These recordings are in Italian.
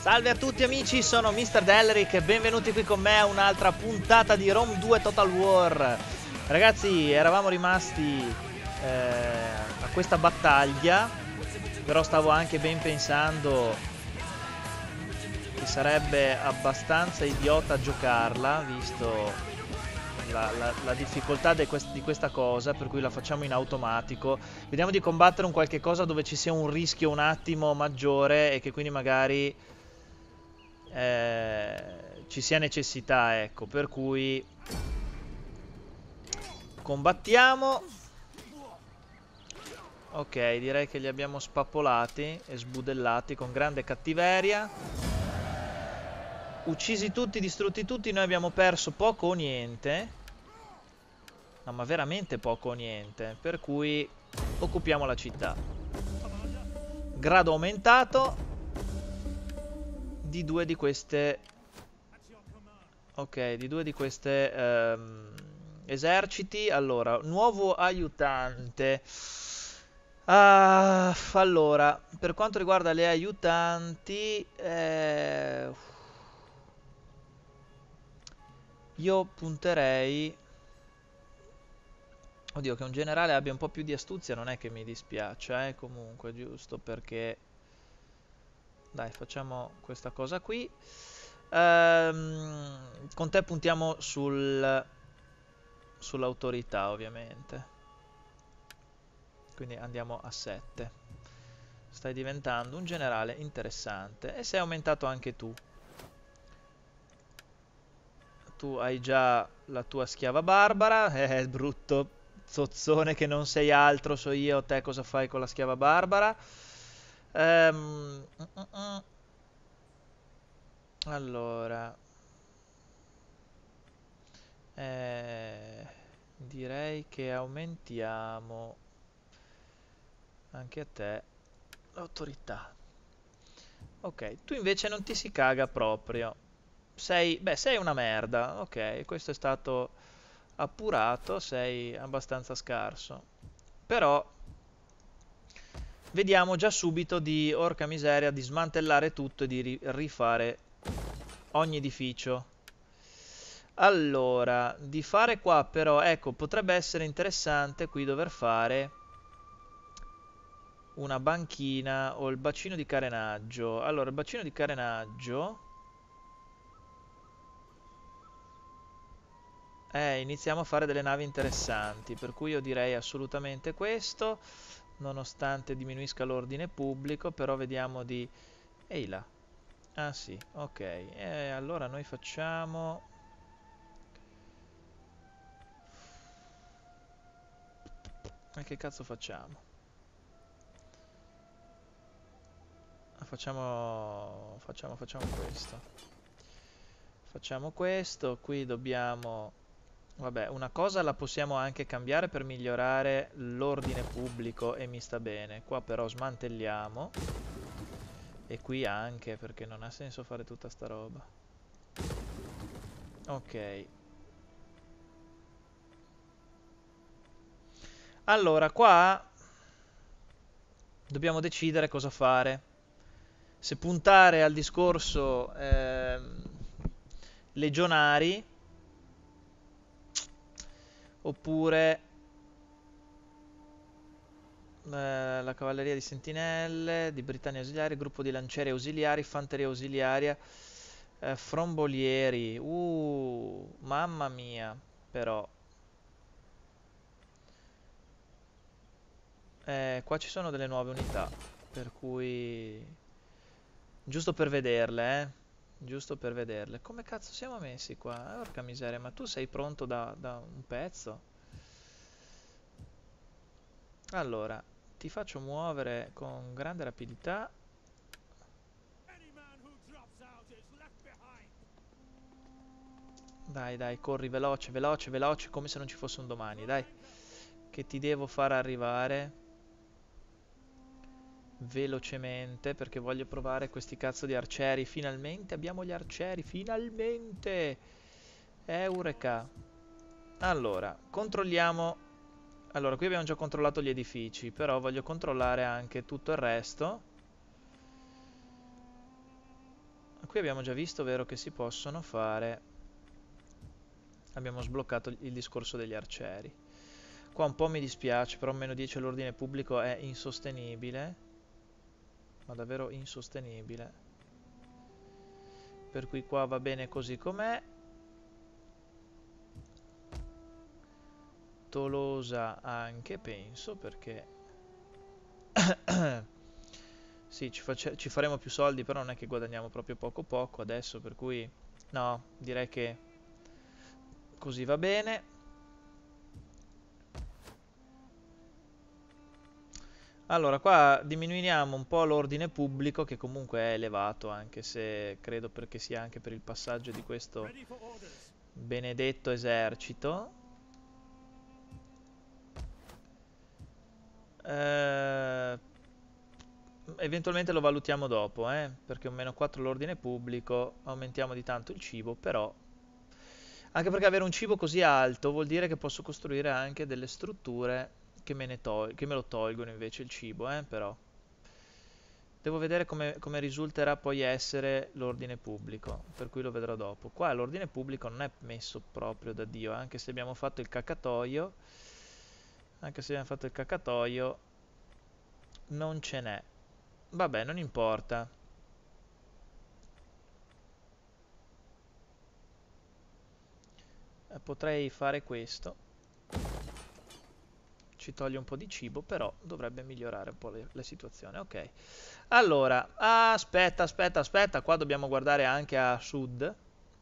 Salve a tutti amici, sono Mr. Delric e benvenuti qui con me a un'altra puntata di Rome 2 Total War. Ragazzi, eravamo rimasti a questa battaglia, però stavo anche ben pensando che sarebbe abbastanza idiota giocarla, visto la difficoltà di questa cosa, per cui la facciamo in automatico. Vediamo di combattere un qualche cosa dove ci sia un rischio un attimo maggiore e che quindi magari ci sia necessità, ecco, per cui combattiamo. Ok, direi che li abbiamo spappolati e sbudellati con grande cattiveria. Uccisi tutti, distrutti tutti, noi abbiamo perso poco o niente. No, ma veramente poco o niente, per cui occupiamo la città. Grado aumentato di due di queste. Ok, di due di queste eserciti. Allora, nuovo aiutante. Allora, per quanto riguarda le aiutanti, io punterei. Oddio, che un generale abbia un po' più di astuzia non è che mi dispiaccia, comunque, giusto perché. Dai, facciamo questa cosa qui. Con te puntiamo sull'autorità, ovviamente. Quindi andiamo a 7. Stai diventando un generale interessante. E sei aumentato anche tu. Tu hai già la tua schiava barbara. Brutto zozzone che non sei altro, so io. Te cosa fai con la schiava barbara? Allora, direi che aumentiamo anche a te l'autorità. Ok, tu invece non ti si caga proprio. Sei una merda. Ok, questo è stato appurato, sei abbastanza scarso. Però vediamo già subito di, orca miseria, di smantellare tutto e di rifare ogni edificio. Allora, di fare qua però, ecco, potrebbe essere interessante qui dover fare una banchina o il bacino di carenaggio. Allora, il bacino di carenaggio. Iniziamo a fare delle navi interessanti, per cui io direi assolutamente questo, nonostante diminuisca l'ordine pubblico, però vediamo di. Ehi là. Ah sì, ok. Allora noi facciamo. Ma che cazzo facciamo? Facciamo questo. Facciamo questo, qui dobbiamo. Vabbè, una cosa la possiamo anche cambiare per migliorare l'ordine pubblico e mi sta bene. Qua però smantelliamo. E qui anche, perché non ha senso fare tutta sta roba. Ok. Allora, qua dobbiamo decidere cosa fare. Se puntare al discorso legionari oppure la cavalleria di sentinelle, di Britannia ausiliari, gruppo di lancieri ausiliari, fanteria ausiliaria, frombolieri. Mamma mia, però. Qua ci sono delle nuove unità, per cui. Giusto per vederle, Giusto per vederle. Come cazzo siamo messi qua? Porca miseria, ma tu sei pronto da un pezzo? Allora, ti faccio muovere con grande rapidità. Dai, dai, corri veloce, veloce, veloce, come se non ci fosse un domani, dai. Che ti devo far arrivare velocemente, perché voglio provare questi cazzo di arcieri. Finalmente abbiamo gli arcieri, finalmente! Eureka! Allora, controlliamo. Allora, qui abbiamo già controllato gli edifici, però voglio controllare anche tutto il resto. qui abbiamo già visto, vero, che si possono fare. Abbiamo sbloccato il discorso degli arcieri. Qua un po' mi dispiace, però meno 10 all'ordine pubblico è insostenibile. Ma davvero insostenibile. Per cui qua va bene così com'è. Tolosa anche, penso, perché sì, ci faremo più soldi, però non è che guadagniamo proprio poco poco adesso, per cui no, direi che così va bene. Allora, qua diminuiamo un po' l'ordine pubblico, che comunque è elevato, anche se credo perché sia anche per il passaggio di questo benedetto esercito. Eventualmente lo valutiamo dopo, perché un meno 4 l'ordine pubblico, aumentiamo di tanto il cibo, però anche perché avere un cibo così alto vuol dire che posso costruire anche delle strutture che me lo tolgono invece il cibo, però devo vedere come risulterà poi essere l'ordine pubblico, per cui lo vedrò dopo. Qua l'ordine pubblico non è messo proprio da Dio, anche se abbiamo fatto il cacatoio, non ce n'è. Vabbè, non importa. Potrei fare questo. Ci toglie un po' di cibo, però dovrebbe migliorare un po' la situazione. Ok. Allora, aspetta. Qua dobbiamo guardare anche a sud.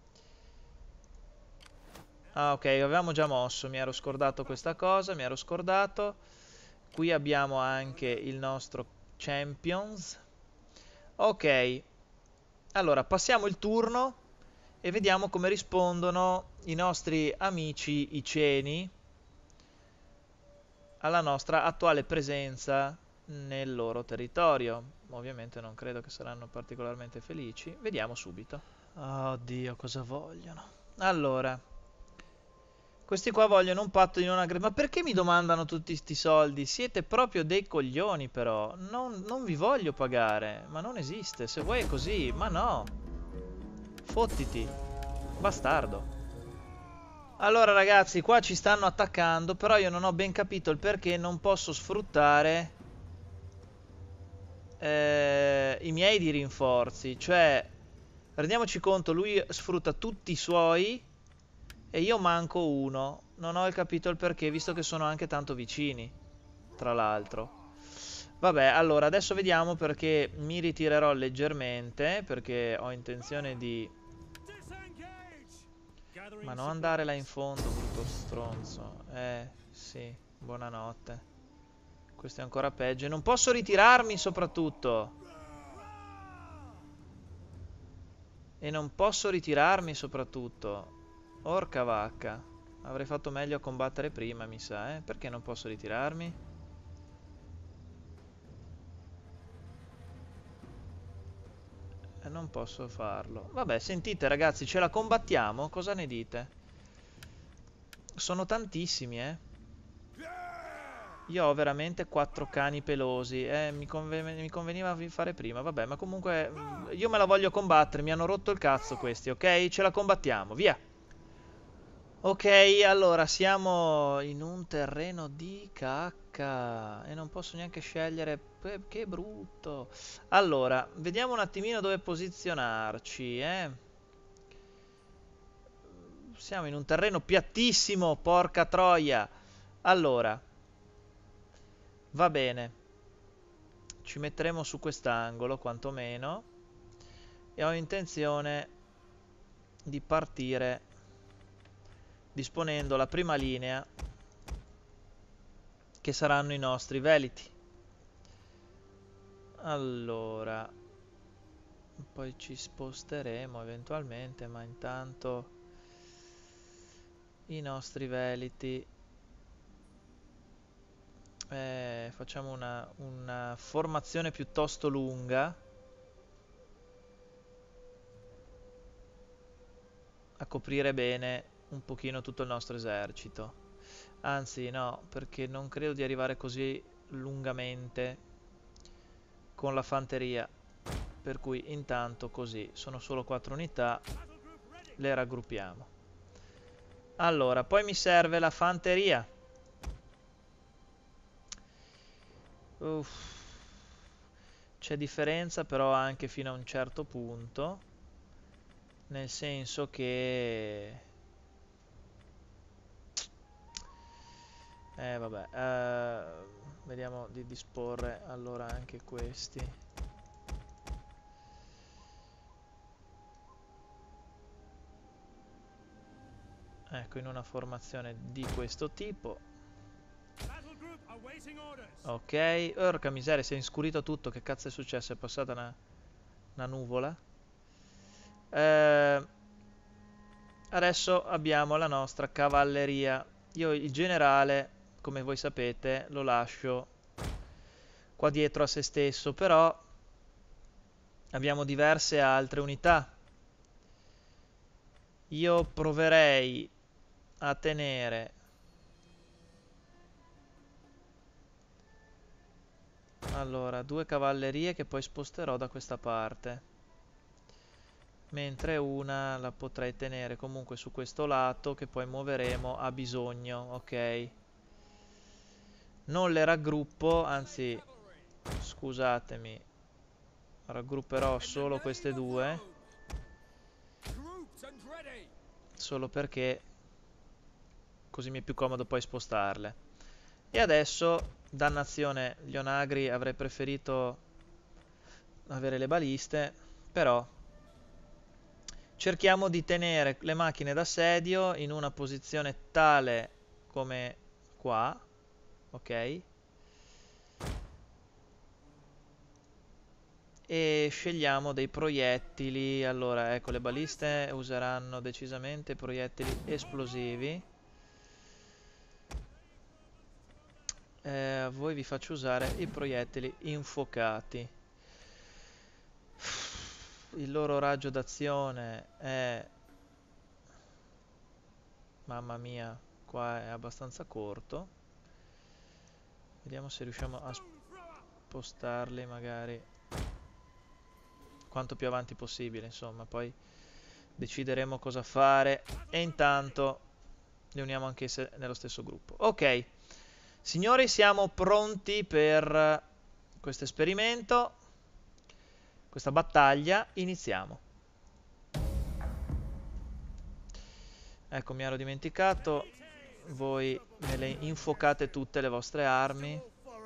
Ah, ok, avevamo già mosso. Mi ero scordato questa cosa, Qui abbiamo anche il nostro Champions. Ok. Allora, passiamo il turno e vediamo come rispondono i nostri amici iceni alla nostra attuale presenza nel loro territorio. Ovviamente non credo che saranno particolarmente felici. Vediamo subito. Oddio, cosa vogliono? Allora, questi qua vogliono un patto di non aggressione. Ma perché mi domandano tutti sti soldi? Siete proprio dei coglioni, però. Non vi voglio pagare. Ma non esiste. Se vuoi è così. Ma no. Fottiti. Bastardo. Allora ragazzi, qua ci stanno attaccando, però io non ho ben capito il perché non posso sfruttare i miei di rinforzi. Cioè, rendiamoci conto, lui sfrutta tutti i suoi e io manco uno. Non ho capito il perché, visto che sono anche tanto vicini, tra l'altro. Vabbè, allora, adesso vediamo perché mi ritirerò leggermente, perché ho intenzione di... Ma non andare là in fondo, brutto stronzo. Sì, buonanotte. Questo è ancora peggio. E non posso ritirarmi, soprattutto. Orca vacca. Avrei fatto meglio a combattere prima, mi sa, Perché non posso ritirarmi? Non posso farlo. Vabbè, sentite ragazzi, ce la combattiamo? Cosa ne dite? Sono tantissimi, Io ho veramente 4 cani pelosi. Mi conveniva fare prima. Vabbè, ma comunque io me la voglio combattere. Mi hanno rotto il cazzo questi, ok? Ce la combattiamo, via. Ok, allora siamo in un terreno di cacca e non posso neanche scegliere. Che brutto. Allora, vediamo un attimino dove posizionarci, Siamo in un terreno piattissimo, porca troia. Allora, va bene. Ci metteremo su quest'angolo, quantomeno. E ho intenzione di partire disponendo la prima linea, che saranno i nostri veliti. Allora, poi ci sposteremo eventualmente, ma intanto i nostri veliti, facciamo una formazione piuttosto lunga a coprire bene un pochino tutto il nostro esercito. Anzi no, perché non credo di arrivare così lungamente con la fanteria, per cui intanto così, sono solo 4 unità, le raggruppiamo. Allora, poi mi serve la fanteria. C'è differenza però anche fino a un certo punto, nel senso che vabbè, vediamo di disporre allora anche questi. Ecco, in una formazione di questo tipo. Ok, orca miseria, si è inscurito tutto, che cazzo è successo? È passata una nuvola. Adesso abbiamo la nostra cavalleria. Io il generale, come voi sapete, lo lascio qua dietro a se stesso, però abbiamo diverse altre unità. Io proverei a tenere allora 2 cavallerie che poi sposterò da questa parte, mentre una la potrei tenere comunque su questo lato che poi muoveremo a bisogno. Ok, non le raggruppo, anzi scusatemi, raggrupperò solo queste due, solo perché così mi è più comodo poi spostarle. E adesso, dannazione, gli onagri, avrei preferito avere le baliste, però cerchiamo di tenere le macchine d'assedio in una posizione tale come qua, ok? E scegliamo dei proiettili. Allora, ecco, le baliste useranno decisamente proiettili esplosivi. A voi vi faccio usare i proiettili infuocati. Il loro raggio d'azione è, mamma mia, qua è abbastanza corto. Vediamo se riusciamo a spostarli magari quanto più avanti possibile, insomma, poi decideremo cosa fare. E intanto li uniamo anche se nello stesso gruppo. Ok, signori, siamo pronti per questo esperimento, questa battaglia. Iniziamo. Ecco, mi ero dimenticato, voi me le infuocate tutte le vostre armi.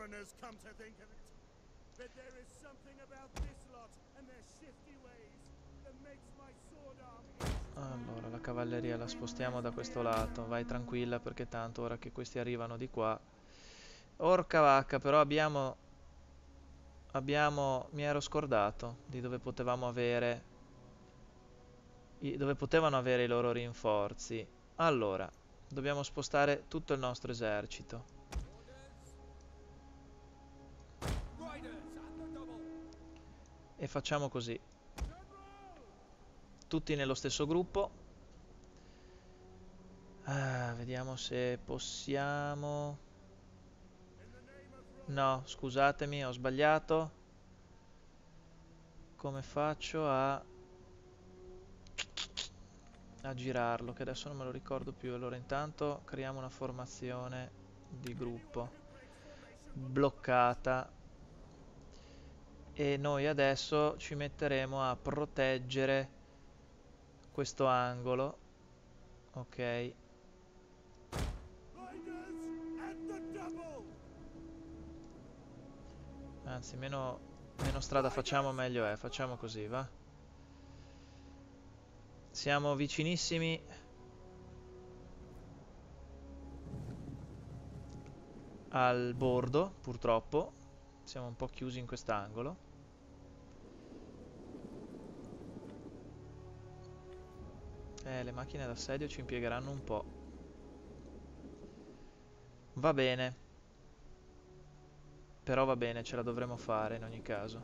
Allora, la cavalleria la spostiamo da questo lato, vai tranquilla perché tanto ora che questi arrivano di qua. Orca vacca, però mi ero scordato di dove potevamo avere, dove potevano avere i loro rinforzi. Allora, dobbiamo spostare tutto il nostro esercito. E facciamo così. Tutti nello stesso gruppo. Vediamo se possiamo. No, scusatemi, ho sbagliato. Come faccio a girarlo? Che adesso non me lo ricordo più. Allora intanto creiamo una formazione di gruppo bloccata. E noi adesso ci metteremo a proteggere questo angolo. Ok. Anzi, meno strada facciamo meglio è. Facciamo così, va? Siamo vicinissimi al bordo, purtroppo. Siamo un po' chiusi in quest'angolo. Le macchine d'assedio ci impiegheranno un po'. Va bene. Però va bene, ce la dovremo fare in ogni caso.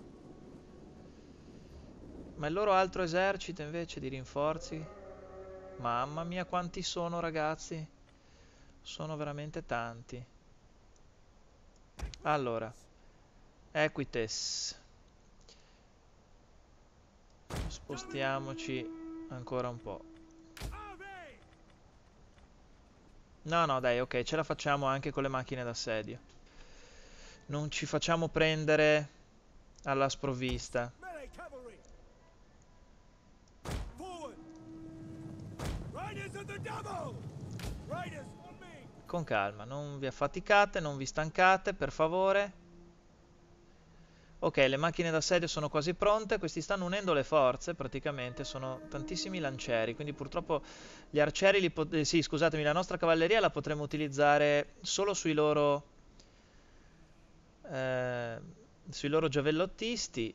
Ma il loro altro esercito invece di rinforzi? Mamma mia, quanti sono, ragazzi? Sono veramente tanti. Allora, Equites. Spostiamoci ancora un po'. No, no, dai, ok, ce la facciamo anche con le macchine d'assedio. Non ci facciamo prendere alla sprovvista. Con calma, non vi affaticate, non vi stancate, per favore. Ok, le macchine d'assedio sono quasi pronte, questi stanno unendo le forze, praticamente, sono tantissimi lancieri, quindi purtroppo gli arcieri, sì, scusatemi, la nostra cavalleria la potremo utilizzare solo eh, sui loro giavellottisti.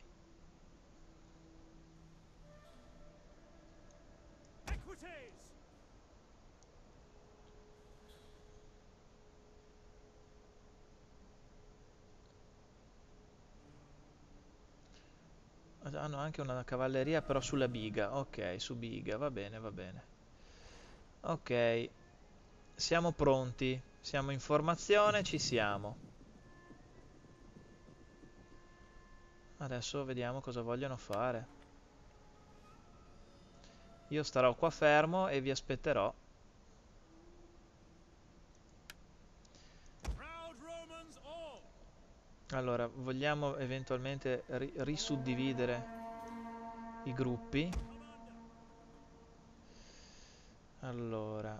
Hanno anche una cavalleria però sulla biga, ok, su biga, va bene, va bene. Ok, siamo pronti, siamo in formazione, ci siamo. Adesso vediamo cosa vogliono fare. Io starò qua fermo e vi aspetterò. Allora, vogliamo eventualmente risuddividere i gruppi. Allora,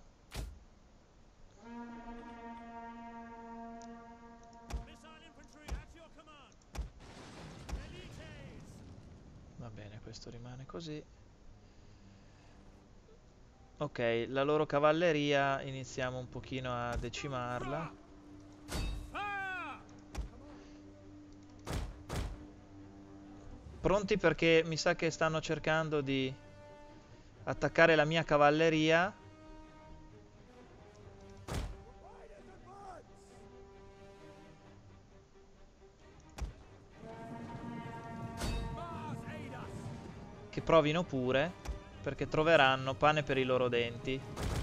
va bene, questo rimane così. Ok, la loro cavalleria iniziamo un pochino a decimarla. Pronti perché mi sa che stanno cercando di attaccare la mia cavalleria. Che provino pure, perché troveranno pane per i loro denti.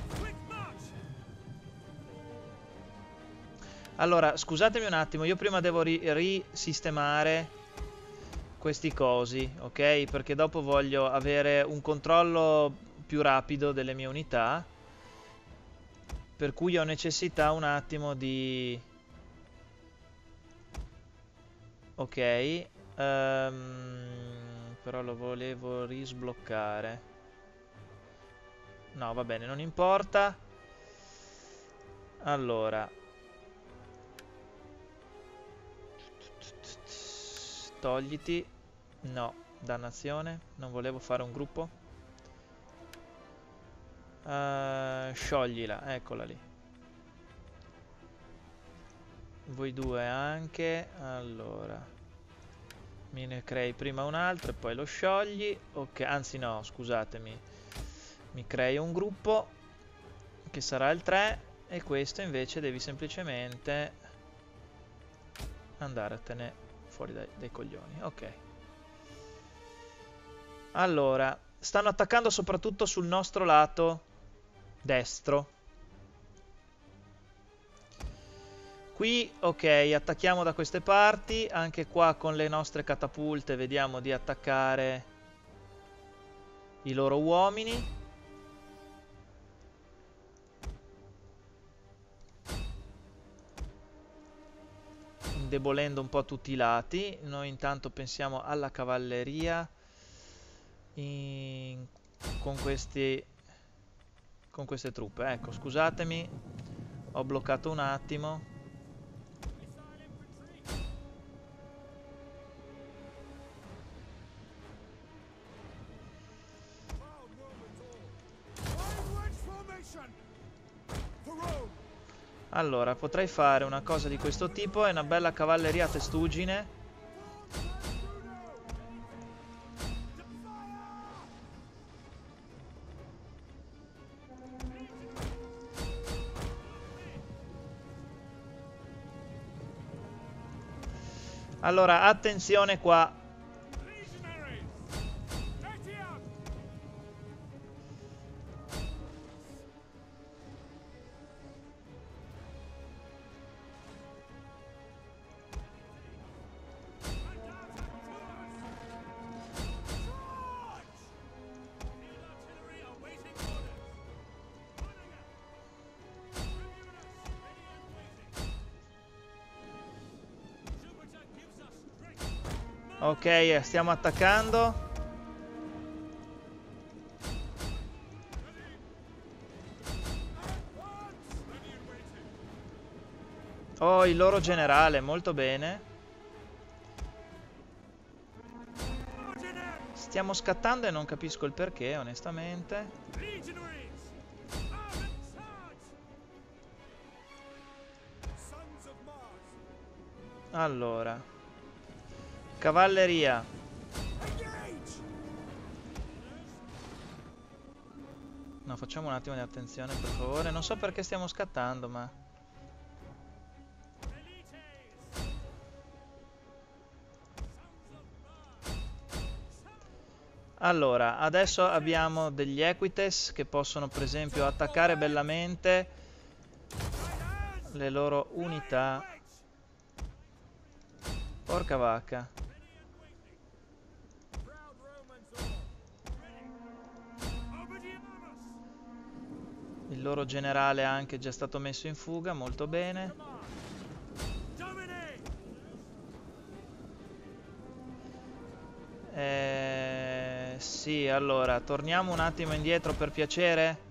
Allora, scusatemi un attimo, io prima devo risistemare questi cosi, ok? Perché dopo voglio avere un controllo più rapido delle mie unità, per cui ho necessità un attimo di... Ok, però lo volevo risbloccare. No, va bene, non importa. Allora, togliti. No, dannazione, non volevo fare un gruppo. Scioglila, eccola lì. Voi due anche. Allora, me ne crei prima un altro e poi lo sciogli. Ok, anzi no, scusatemi. Mi crei un gruppo che sarà il 3 e questo invece devi semplicemente andartene fuori dai coglioni. Ok. Allora, stanno attaccando soprattutto sul nostro lato destro. Qui, ok, attacchiamo da queste parti. Anche qua con le nostre catapulte vediamo di attaccare i loro uomini. Indebolendo un po' tutti i lati. Noi intanto pensiamo alla cavalleria con queste truppe. Ecco, scusatemi, ho bloccato un attimo. Allora, potrei fare una cosa di questo tipo, è una bella cavalleria a testuggine. Allora, attenzione qua. Ok, stiamo attaccando. Oh, il loro generale, molto bene. Stiamo scattando e non capisco il perché, onestamente. Allora, cavalleria. No, facciamo un attimo di attenzione, per favore. Non so perché stiamo scattando, ma... Allora, adesso abbiamo degli Equites che possono, per esempio, attaccare bellamente le loro unità. Porca vacca. Il loro generale è anche già stato messo in fuga, molto bene. Sì, allora, torniamo un attimo indietro per piacere.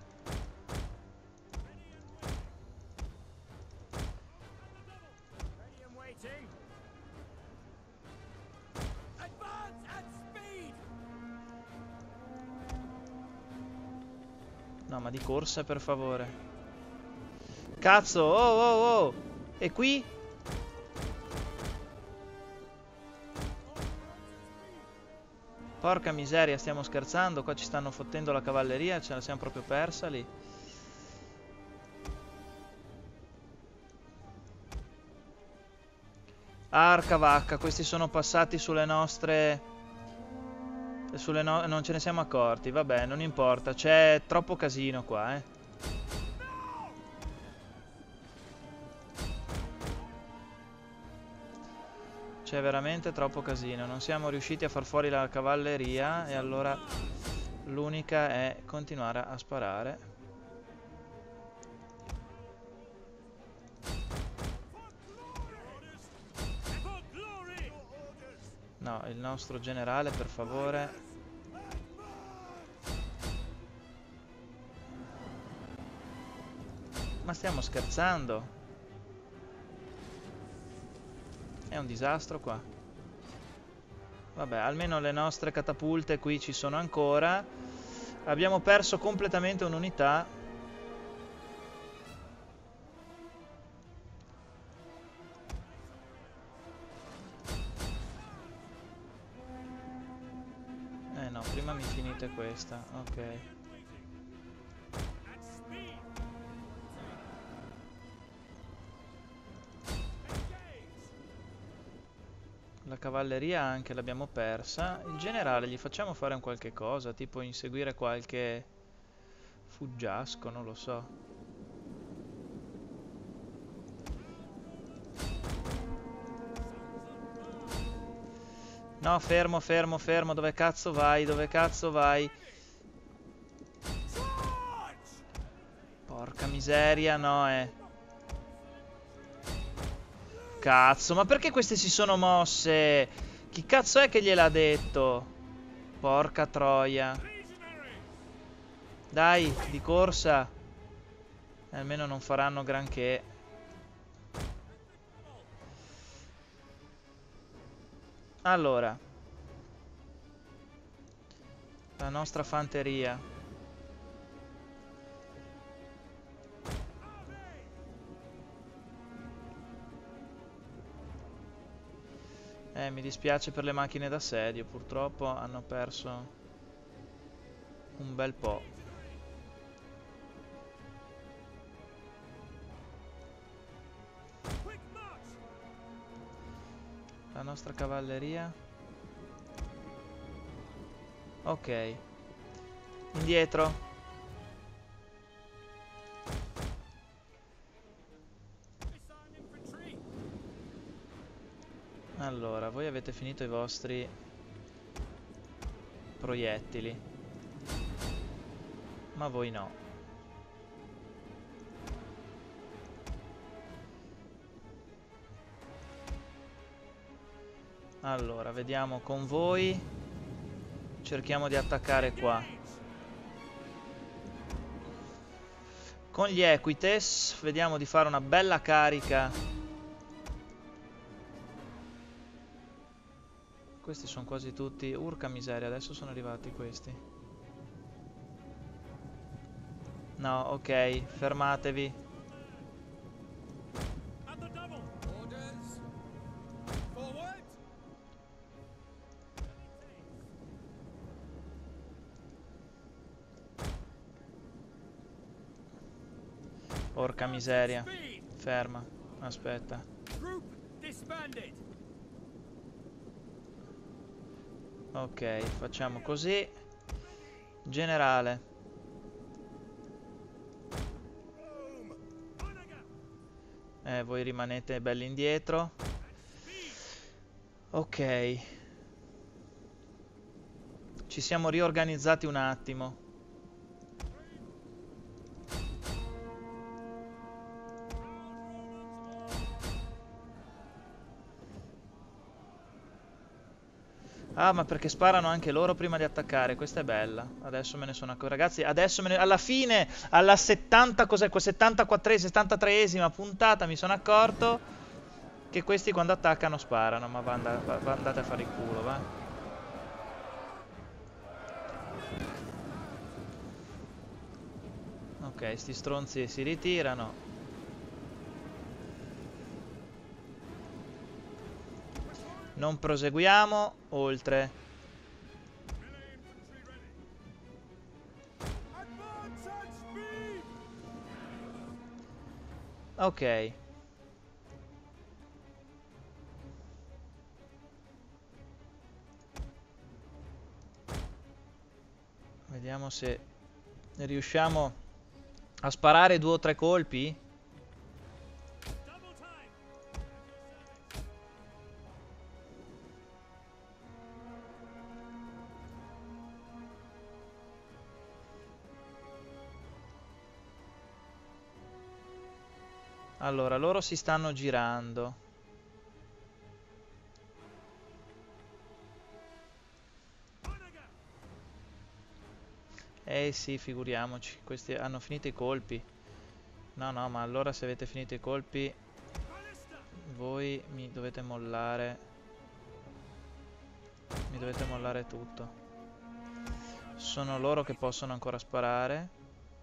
No, ma di corsa, per favore. Cazzo, oh, oh, oh. E qui? Porca miseria, stiamo scherzando. Qua ci stanno fottendo la cavalleria, ce la siamo proprio persa lì. Arca vacca, questi sono passati sulle nostre... Non ce ne siamo accorti, vabbè, non importa. C'è troppo casino qua, eh. C'è veramente troppo casino. Non siamo riusciti a far fuori la cavalleria e allora l'unica è continuare a sparare. No, il nostro generale, per favore. Ma stiamo scherzando? È un disastro qua. Vabbè, almeno le nostre catapulte qui ci sono ancora. Abbiamo perso completamente un'unità. No, prima mi finite questa. Ok. La cavalleria anche l'abbiamo persa. Il generale gli facciamo fare un qualche cosa, tipo inseguire qualche fuggiasco, non lo so. No, fermo, fermo, fermo. Dove cazzo vai? Dove cazzo vai? Porca miseria, no, Cazzo, ma perché queste si sono mosse? Chi cazzo è che gliel'ha detto? Porca troia. Dai, di corsa. Almeno non faranno granché. Allora. La nostra fanteria. Mi dispiace per le macchine d'assedio. Purtroppo hanno perso un bel po'. La nostra cavalleria. Ok. Indietro. Allora, voi avete finito i vostri proiettili. Ma voi no. Allora, vediamo con voi. Cerchiamo di attaccare qua. Con gli Equites vediamo di fare una bella carica. Questi sono quasi tutti. Urca miseria, adesso sono arrivati questi. No, ok, fermatevi. Porca miseria. Ferma. Aspetta. Ok, facciamo così. Generale. Voi rimanete belli indietro. Ok. Ci siamo riorganizzati un attimo. Ah, ma perché sparano anche loro prima di attaccare. Questa è bella. Adesso me ne sono accorto. Ragazzi, adesso alla fine, alla 70, cos'è? 74esima, 73esima puntata mi sono accorto che questi quando attaccano sparano. Ma andate a fare il culo, va. Ok, sti stronzi si ritirano. Non proseguiamo oltre. Ok. Vediamo se riusciamo a sparare 2 o 3 colpi. Allora, loro si stanno girando. Sì, figuriamoci. Questi hanno finito i colpi. No, no, ma allora se avete finito i colpi voi mi dovete mollare. Mi dovete mollare tutto. Sono loro che possono ancora sparare.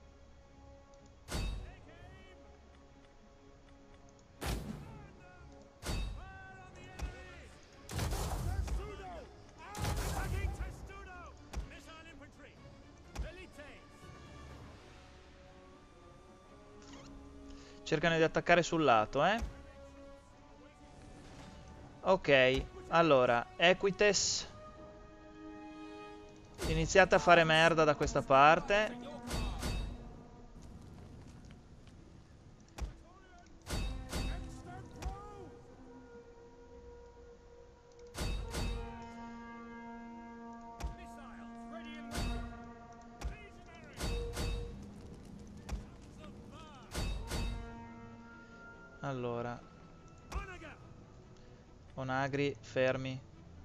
Cercano di attaccare sul lato, Ok, allora, Equites. Iniziate a fare merda da questa parte. Allora, Onagri, fermi.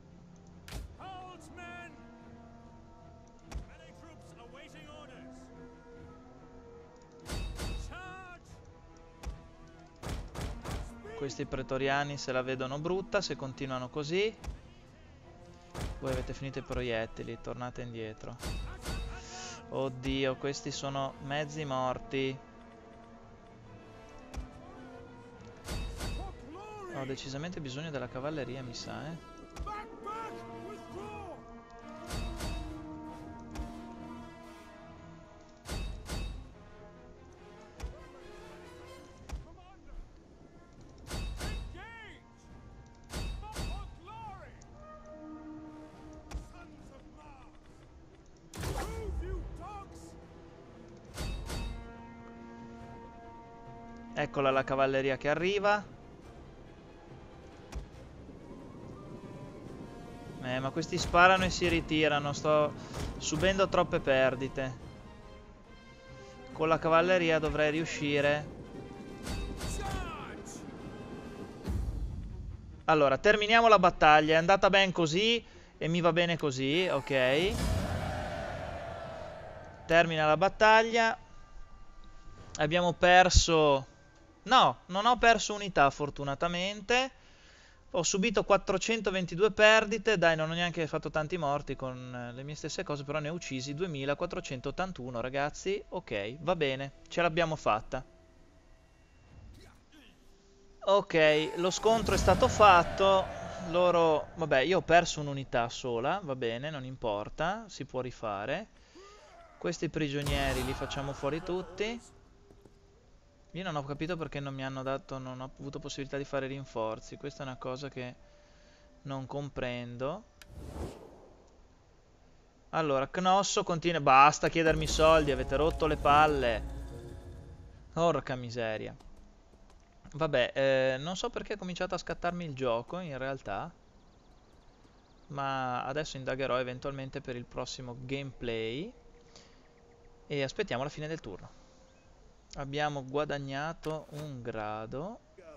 Questi pretoriani se la vedono brutta se continuano così. Voi avete finito i proiettili, tornate indietro. Oddio, questi sono mezzi morti. Ho decisamente bisogno della cavalleria, mi sa, Eccola la cavalleria che arriva. Ma questi sparano e si ritirano. Sto subendo troppe perdite. Con la cavalleria dovrei riuscire. Allora, terminiamo la battaglia. È andata ben così e mi va bene così, ok. Termina la battaglia. Abbiamo perso... No, non ho perso unità fortunatamente. Ho subito 422 perdite. Dai, non ho neanche fatto tanti morti con le mie stesse cose, però ne ho uccisi 2481, ragazzi. Ok, va bene, ce l'abbiamo fatta. Ok, lo scontro è stato fatto. Loro... Vabbè, io ho perso un'unità sola, va bene, non importa, si può rifare. Questi prigionieri li facciamo fuori tutti. Io non ho capito perché non mi hanno dato, non ho avuto possibilità di fare rinforzi. Questa è una cosa che non comprendo. Allora, Cnosso continua... Basta chiedermi soldi, avete rotto le palle. Porca miseria. Vabbè, non so perché è cominciato a scattarmi il gioco, in realtà. Ma adesso indagherò eventualmente per il prossimo gameplay. E aspettiamo la fine del turno. Abbiamo guadagnato un grado.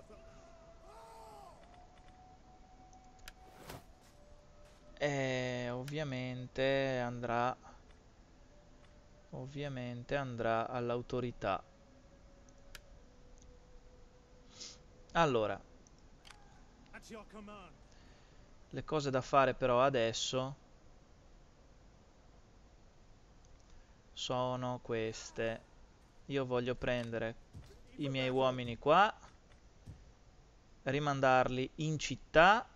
E ovviamente andrà all'autorità. Allora, le cose da fare però adesso sono queste. Io voglio prendere i miei uomini qua, rimandarli in città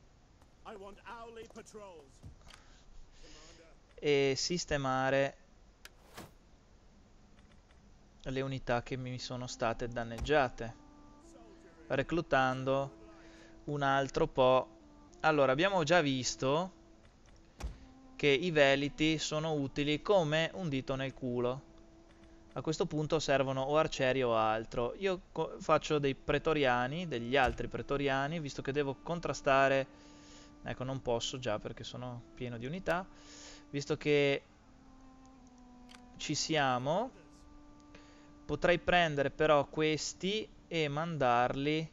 e sistemare le unità che mi sono state danneggiate, reclutando un altro po'. Allora, abbiamo già visto che i veliti sono utili come un dito nel culo. A questo punto servono o arcieri o altro. Io faccio dei pretoriani, degli altri pretoriani, visto che devo contrastare... Ecco, non posso già perché sono pieno di unità. Visto che ci siamo, potrei prendere però questi e mandarli...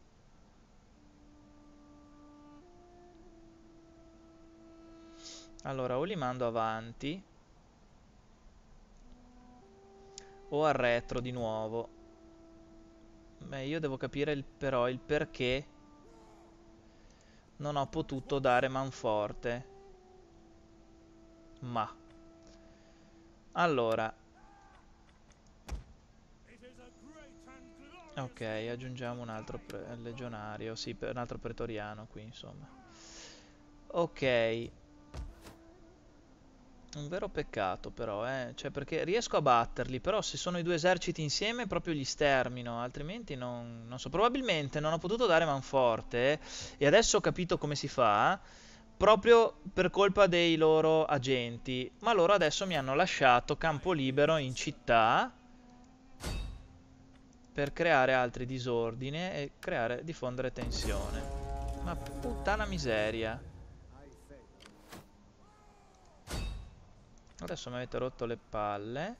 Allora, o li mando avanti o al retro di nuovo. Beh, io devo capire però il perché non ho potuto dare manforte. Ma allora, ok, aggiungiamo un altro legionario. Sì, un altro pretoriano qui, insomma. Ok. Un vero peccato però, cioè perché riesco a batterli, però se sono i due eserciti insieme proprio li stermino, altrimenti non so. Probabilmente non ho potuto dare manforte e adesso ho capito come si fa, proprio per colpa dei loro agenti. Ma loro adesso mi hanno lasciato campo libero in città per creare altri disordine e diffondere tensione. Ma puttana miseria. Adesso mi avete rotto le palle.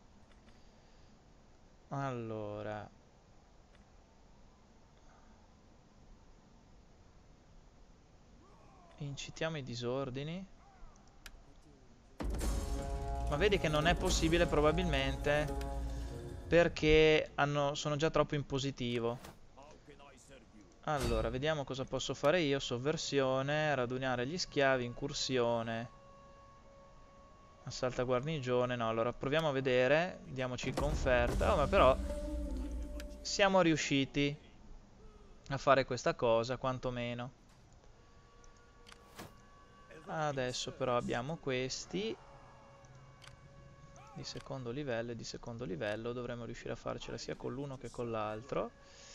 Allora, incitiamo i disordini. Ma vedi che non è possibile probabilmente perché sono già troppo in positivo. Allora, vediamo cosa posso fare io. Sovversione, radunare gli schiavi, incursione, assalta guarnigione. No, allora proviamo a vedere. Diamoci conferta. Oh, ma però siamo riusciti a fare questa cosa, quantomeno. Adesso però abbiamo questi di secondo livello e di secondo livello. Dovremmo riuscire a farcela sia con l'uno che con l'altro.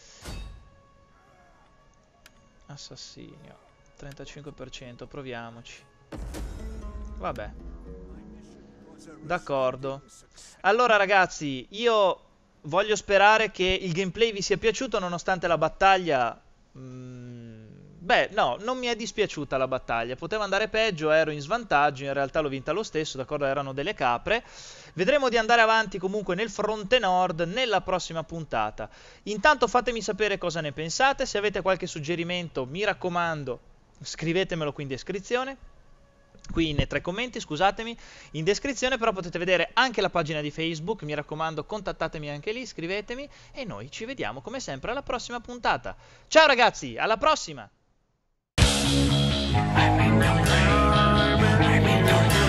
Assassinio 35%, proviamoci. Vabbè, d'accordo. Allora ragazzi, io voglio sperare che il gameplay vi sia piaciuto nonostante la battaglia Beh, no, non mi è dispiaciuta la battaglia, poteva andare peggio, ero in svantaggio, in realtà l'ho vinta lo stesso, d'accordo, erano delle capre. Vedremo di andare avanti comunque nel fronte nord nella prossima puntata. Intanto fatemi sapere cosa ne pensate, se avete qualche suggerimento, mi raccomando, scrivetemelo qui in descrizione. Qui nei 3 commenti, scusatemi, in descrizione però potete vedere anche la pagina di Facebook, mi raccomando contattatemi anche lì, scrivetemi e noi ci vediamo come sempre alla prossima puntata. Ciao ragazzi, alla prossima!